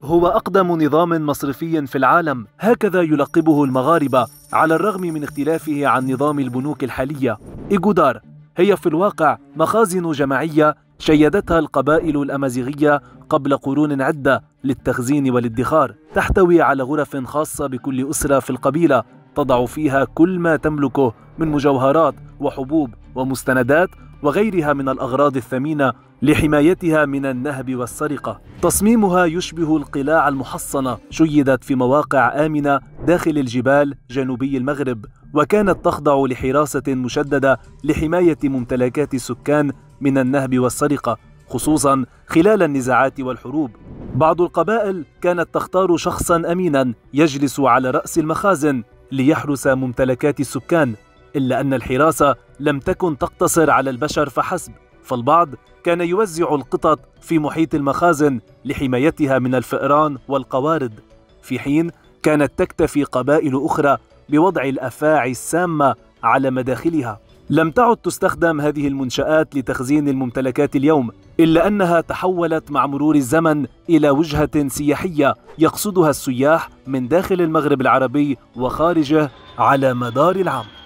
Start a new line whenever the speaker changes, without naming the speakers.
هو أقدم نظام مصرفي في العالم، هكذا يلقبه المغاربة على الرغم من اختلافه عن نظام البنوك الحالية. إيغودار هي في الواقع مخازن جماعية شيدتها القبائل الأمازيغية قبل قرون عدة للتخزين والادخار، تحتوي على غرف خاصة بكل أسرة في القبيلة تضع فيها كل ما تملكه من مجوهرات وحبوب ومستندات وغيرها من الأغراض الثمينة لحمايتها من النهب والسرقة. تصميمها يشبه القلاع المحصنة، شيدت في مواقع آمنة داخل الجبال جنوبي المغرب، وكانت تخضع لحراسة مشددة لحماية ممتلكات السكان من النهب والسرقة، خصوصا خلال النزاعات والحروب. بعض القبائل كانت تختار شخصا أمينا يجلس على رأس المخازن ليحرس ممتلكات السكان، إلا أن الحراسة لم تكن تقتصر على البشر فحسب، فالبعض كان يوزع القطط في محيط المخازن لحمايتها من الفئران والقوارض، في حين كانت تكتفي قبائل أخرى بوضع الأفاعي السامة على مداخلها. لم تعد تستخدم هذه المنشآت لتخزين الممتلكات اليوم، إلا أنها تحولت مع مرور الزمن إلى وجهة سياحية يقصدها السياح من داخل المغرب العربي وخارجه على مدار العام.